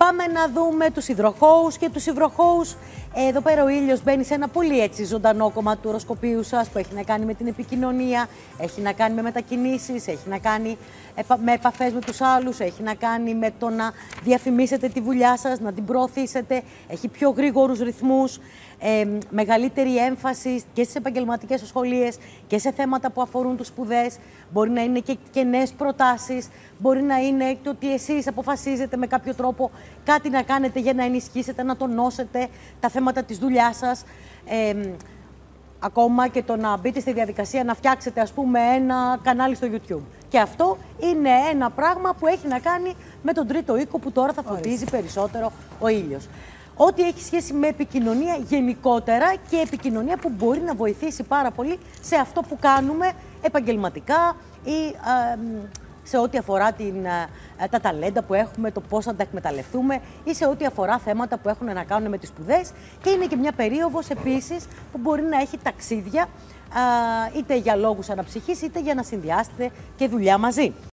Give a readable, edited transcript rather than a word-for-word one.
Πάμε να δούμε τους υδροχόους και τους υβροχόους. Εδώ πέρα ο ήλιος μπαίνει σε ένα πολύ έτσι ζωντανό κομμάτι του οροσκοπίου σας που έχει να κάνει με την επικοινωνία, έχει να κάνει με μετακινήσεις, έχει να κάνει με επαφές με τους άλλους, έχει να κάνει με το να διαφημίσετε τη δουλειά σας, να την προωθήσετε, έχει πιο γρήγορους ρυθμούς, μεγαλύτερη έμφαση και στις επαγγελματικές σχολείες και σε θέματα που αφορούν τους σπουδές. Μπορεί να είναι και νέες προτάσεις, μπορεί να είναι το ότι εσείς αποφασίζετε με κάποιο τρόπο κάτι να κάνετε για να ενισχύσετε, να τονώσετε τα θέματα της δουλειάς σας. Ακόμα και το να μπείτε στη διαδικασία να φτιάξετε, ας πούμε, ένα κανάλι στο YouTube. Και αυτό είναι ένα πράγμα που έχει να κάνει με τον τρίτο οίκο που τώρα θα φωτίζει περισσότερο ο ήλιος. Ό,τι έχει σχέση με επικοινωνία γενικότερα και επικοινωνία που μπορεί να βοηθήσει πάρα πολύ σε αυτό που κάνουμε επαγγελματικά ή σε ό,τι αφορά τα ταλέντα που έχουμε, το πώς θα τα εκμεταλλευτούμε ή σε ό,τι αφορά θέματα που έχουν να κάνουν με τις σπουδές. Και είναι και μια περίοδος επίσης που μπορεί να έχει ταξίδια είτε για λόγους αναψυχής είτε για να συνδυάσετε και δουλειά μαζί.